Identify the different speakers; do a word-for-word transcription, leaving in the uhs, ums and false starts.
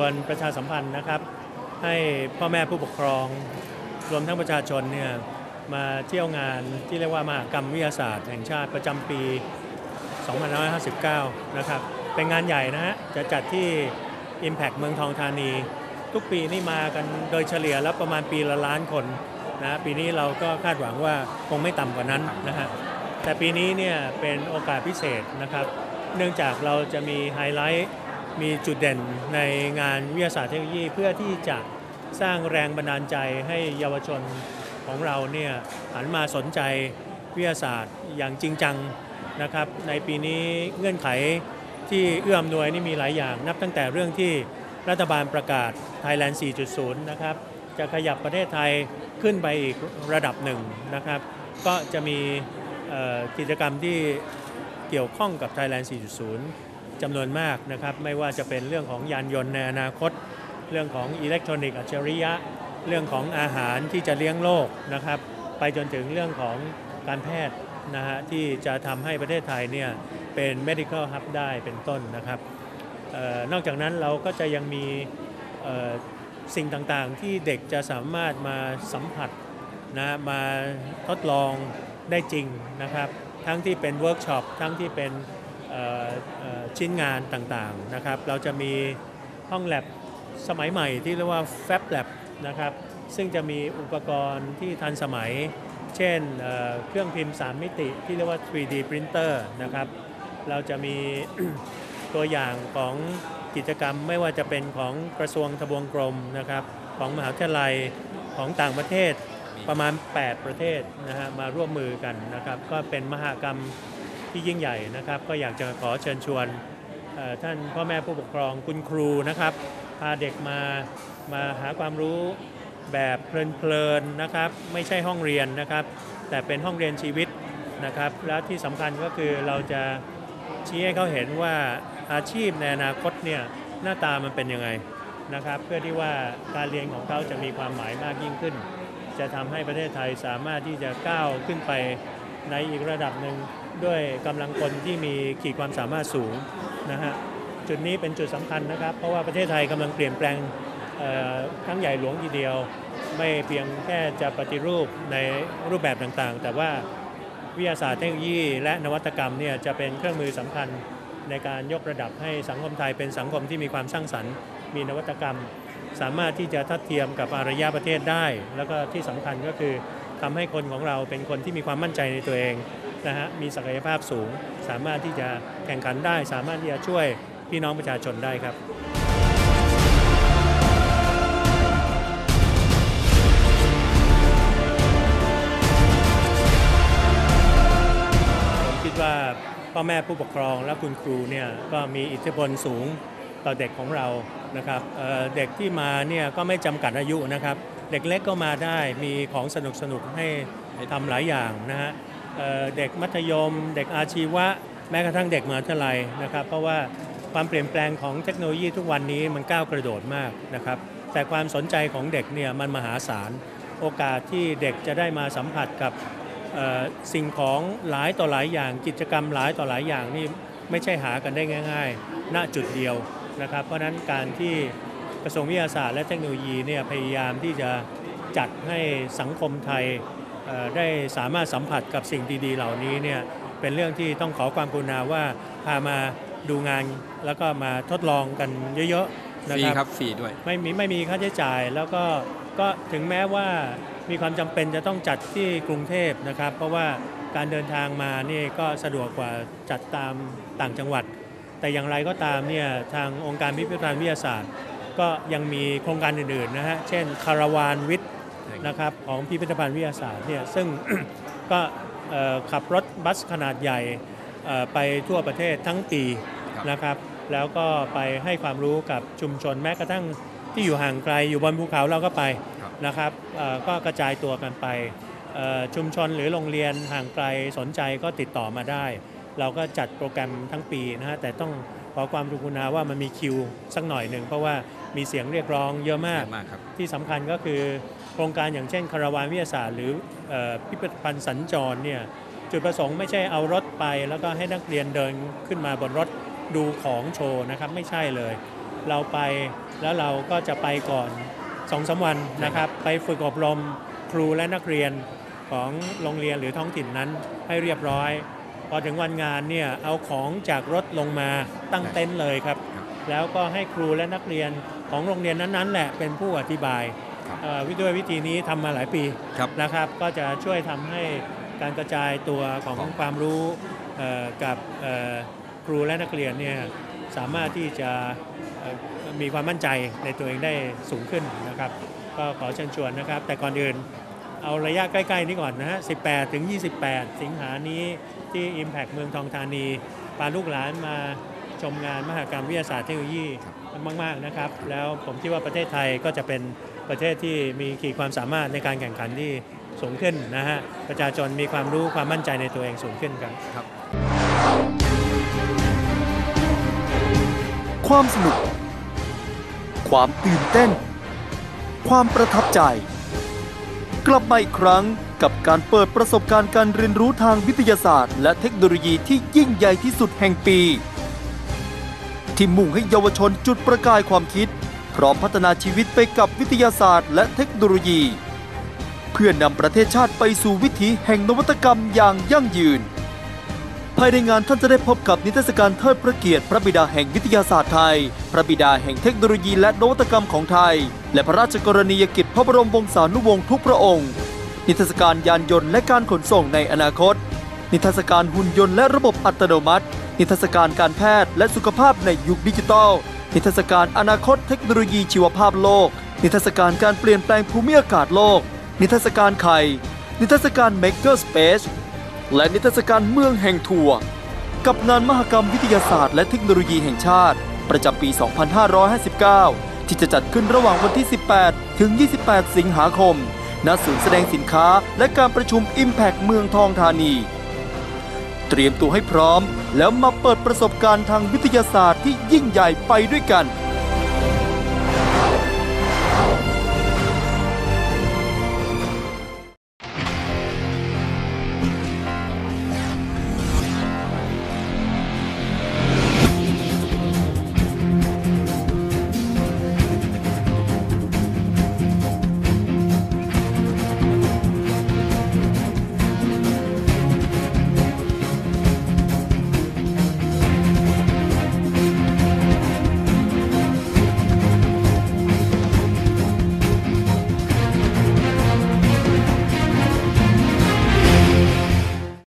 Speaker 1: วนประชาสัมพันธ์นะครับให้พ่อแม่ผู้ปกครองรวมทั้งประชาชนเนี่ยมาเที่ยวงานที่เรียกว่ามหกรรมวิทยาศาสตร์แห่งชาติประจำปี สองพันห้าร้อยห้าสิบเก้า นะครับเป็นงานใหญ่นะฮะจะจัดที่ Impact เมืองทองธานีทุกปีนี่มากันโดยเฉลี่ยแล้วประมาณปีละล้านคนนะปีนี้เราก็คาดหวังว่าคงไม่ต่ำกว่านั้นนะฮะแต่ปีนี้เนี่ยเป็นโอกาสพิเศษนะครับเนื่องจากเราจะมีไฮไลท์มีจุดเด่นในงานวิทยาศาสตร์เทคโนโลยีเพื่อที่จะสร้างแรงบันดาลใจให้เยาวชนของเราเนี่ยหันมาสนใจวิทยาศาสตร์อย่างจริงจังนะครับในปีนี้เงื่อนไขที่เอื้ออำนวยนี่มีหลายอย่างนับตั้งแต่เรื่องที่รัฐบาลประกาศ Thailand สี่จุดศูนย์ นะครับจะขยับประเทศไทยขึ้นไปอีกระดับหนึ่งนะครับก็จะมีกิจกรรมที่เกี่ยวข้องกับ Thailand สี่จุดศูนย์ จำนวนมากนะครับไม่ว่าจะเป็นเรื่องของยานยนต์ในอนาคตเรื่องของอิเล็กทรอนิกส์อัจฉริยะเรื่องของอาหารที่จะเลี้ยงโลกนะครับไปจนถึงเรื่องของการแพทย์นะฮะที่จะทำให้ประเทศไทยเนี่ยเป็น medical hub ได้เป็นต้นนะครับออนอกจากนั้นเราก็จะยังมีสิ่งต่างๆที่เด็กจะสามารถมาสัมผัสนะมาทดลองได้จริงนะครับทั้งที่เป็นเวิร์กช็อปทั้งที่เป็นชิ้นงานต่างๆนะครับเราจะมีห้องแลบสมัยใหม่ที่เรียกว่า Fab Lab นะครับซึ่งจะมีอุปกรณ์ที่ทันสมัยเช่นเครื่องพิมพ์สามมิติที่เรียกว่า ทรี ดี Printer นะครับเราจะมี ตัวอย่างของกิจกรรมไม่ว่าจะเป็นของกระทรวงทบวงกรมนะครับของมหาวิทยาลัยของต่างประเทศประมาณแปดประเทศนะฮะมาร่วมมือกันนะครับก็เป็นมหกรรมที่ยิ่งใหญ่นะครับก็อยากจะขอเชิญชวนท่านพ่อแม่ผู้ปกครองคุณครูนะครับพาเด็กมามาหาความรู้แบบเพลินๆนะครับไม่ใช่ห้องเรียนนะครับแต่เป็นห้องเรียนชีวิตนะครับและที่สำคัญก็คือเราจะชี้ให้เขาเห็นว่าอาชีพในอนาคตเนี่ยหน้าตามันเป็นยังไงนะครับเพื่อที่ว่าการเรียนของเขาจะมีความหมายมากยิ่งขึ้นจะทำให้ประเทศไทยสามารถที่จะก้าวขึ้นไปในอีกระดับหนึ่งด้วยกำลังคนที่มีขีดความสามารถสูงนะฮะจุดนี้เป็นจุดสำคัญนะครับเพราะว่าประเทศไทยกำลังเปลี่ยนแปลงครั้งใหญ่หลวงทีเดียวไม่เพียงแค่จะปฏิรูปในรูปแบบต่างๆแต่ว่าวิทยาศาสตร์เทคโนโลยีและนวัตกรรมเนี่ยจะเป็นเครื่องมือสำคัญในการยกระดับให้สังคมไทยเป็นสังคมที่มีความสร้างสรรค์มีนวัตกรรมสามารถที่จะทัดเทียมกับอารยประเทศได้แล้วก็ที่สำคัญก็คือทำให้คนของเราเป็นคนที่มีความมั่นใจในตัวเองนะฮะมีศักยภาพสูงสามารถที่จะแข่งขันได้สามารถที่จะช่วยพี่น้องประชาชนได้ครับผมคิดว่าพ่อแม่ผู้ปกครองและคุณครูเนี่ยก็มีอิทธิพลสูงต่อเด็กของเรานะครับ เอ่อ เด็กที่มาเนี่ยก็ไม่จำกัดอายุนะครับเด็กเล็กก็มาได้มีของสนุกสนุกให้ทำหลายอย่างนะฮะเอ่อ เด็กมัธยมเด็กอาชีวะแม้กระทั่งเด็กมหาวิทยาลัยนะครับเพราะว่าความเปลี่ยนแปลงของเทคโนโลยีทุกวันนี้มันก้าวกระโดดมากนะครับแต่ความสนใจของเด็กเนี่ยมันมหาศาลโอกาสที่เด็กจะได้มาสัมผัสกับสิ่งของหลายต่อหลายอย่างกิจกรรมหลายต่อหลายอย่างนี่ไม่ใช่หากันได้ง่ายๆณจุดเดียวนะครับเพราะนั้นการที่กระทรวงวิทยาศาสตร์และเทคโนโลยีเนี่ยพยายามที่จะจัดให้สังคมไทยได้สามารถสัมผัสกับสิ่งดีๆเหล่านี้เนี่ยเป็นเรื่องที่ต้องขอความกรุณาว่าพามาดูงานแล้วก็มาทดลองกันเยอะๆนะครับฟรีครับฟรีด้วยไม่มีไม่มีค่าใช้จ่ายแล้วก็ก็ถึงแม้ว่ามีความจำเป็นจะต้องจัดที่กรุงเทพนะครับเพราะว่าการเดินทางมานี่ก็สะดวกกว่าจัดตามต่างจังหวัดแต่อย่างไรก็ตามเนี่ยทางองค์การพิพิธภัณฑ์วิทยาศาสตร์ก็ยังมีโครงการอื่นๆนะฮะเช่นคาราวานวิทย์นะครับของพิพิธภัณฑ์วิทยาศาสตร์เนี่ยซึ่ง ก็ขับรถบัสขนาดใหญ่ไปทั่วประเทศทั้งปีนะครับแล้วก็ไปให้ความรู้กับชุมชนแม้กระทั่งที่อยู่ห่างไกลอยู่บนภูเขาเราก็ไปนะครับก็กระจายตัวกันไปชุมชนหรือโรงเรียนห่างไกลสนใจก็ติดต่อมาได้เราก็จัดโปรแกรมทั้งปีนะฮะแต่ต้องขอความกรุณาว่ามันมีคิวสักหน่อยหนึ่งเพราะว่ามีเสียงเรียกร้องเยอะมากที่สำคัญก็คือโครงการอย่างเช่นคาราวานวิทยาศาสตร์หรือพิพิธภัณฑ์สัญจรเนี่ยจุดประสงค์ไม่ใช่เอารถไปแล้วก็ให้นักเรียนเดินขึ้นมาบนรถดูของโชว์นะครับไม่ใช่เลยเราไปแล้วเราก็จะไปก่อนสองสามวันนะครับไปฝึกอบรมครูและนักเรียนของโรงเรียนหรือท้องถิ่นนั้นให้เรียบร้อยพอถึงวันงานเนี่ยเอาของจากรถลงมาตั้งเต็นท์เลยครับแล้วก็ให้ครูและนักเรียนของโรงเรียนนั้นๆแหละเป็นผู้อธิบายด้วยวิธีนี้ทำมาหลายปีนะครับก็จะช่วยทำให้การกระจายตัวของความรู้กับครูและนักเรียนเนี่ยสามารถที่จะมีความมั่นใจในตัวเองได้สูงขึ้นนะครับก็ขอเชิญชวนนะครับแต่ก่อนอื่นเอาระยะใกล้ๆนี้ก่อนนะฮะสิบแปดถึงยี่สิบแปดสิงหานี้ที่ Impact เมืองทองธานีพาลูกหลานมาชมงานมหกรรมวิทยาศาสตร์เทคโนโลยีมากๆนะครับแล้วผมคิดว่าประเทศไทยก็จะเป็นประเทศที่มีขีดความสามารถในการแข่งขันที่สูงขึ้นนะฮะประชาชนมีความรู้ความมั่นใจในตัวเองสูงขึ้นครับ
Speaker 2: ความสนุกความตื่นเต้นความประทับใจกลับมาอีกครั้งกับการเปิดประสบการณ์การเรียนรู้ทางวิทยาศาสตร์และเทคโนโลยีที่ยิ่งใหญ่ที่สุดแห่งปีที่มุ่งให้เยาวชนจุดประกายความคิดพร้อมพัฒนาชีวิตไปกับวิทยาศาสตร์และเทคโนโลยีเพื่อนำประเทศชาติไปสู่วิถีแห่งนวัตกรรมอย่างยั่งยืนภายในงานท่านจะได้พบกับนิทรรศการเทิดพระเกียรติพระบิดาแห่งวิทยาศาสตร์ไทยพระบิดาแห่งเทคโนโลยีและนวัตกรรมของไทยและพระราชกรณียกิจพระบรมวงศานุวงศ์ทุกพระองค์นิทรรศการยานยนต์และการขนส่งในอนาคตนิทรรศการหุ่นยนต์และระบบอัตโนมัตินิทรรศการการแพทย์และสุขภาพในยุคดิจิทัลนิทรรศการอนาคตเทคโนโลยีชีวภาพโลกนิทรรศการการเปลี่ยนแปลงภูมิอากาศโลกนิทรรศการไข่นิทรรศการ Maker Space และนิทรรศการเมืองแห่งทั่วกับงานมหกรรมวิทยาศาสตร์และเทคโนโลยีแห่งชาติประจำปี สองพันห้าร้อยห้าสิบเก้า ที่จะจัดขึ้นระหว่างวันที่ สิบแปด ถึง ยี่สิบแปด สิงหาคมณ ศูนย์แสดงสินค้าและการประชุม Impact เมืองทองธานีเตรียมตัวให้พร้อมแล้วมาเปิดประสบการณ์ทางวิทยาศาสตร์ที่ยิ่งใหญ่ไปด้วยกัน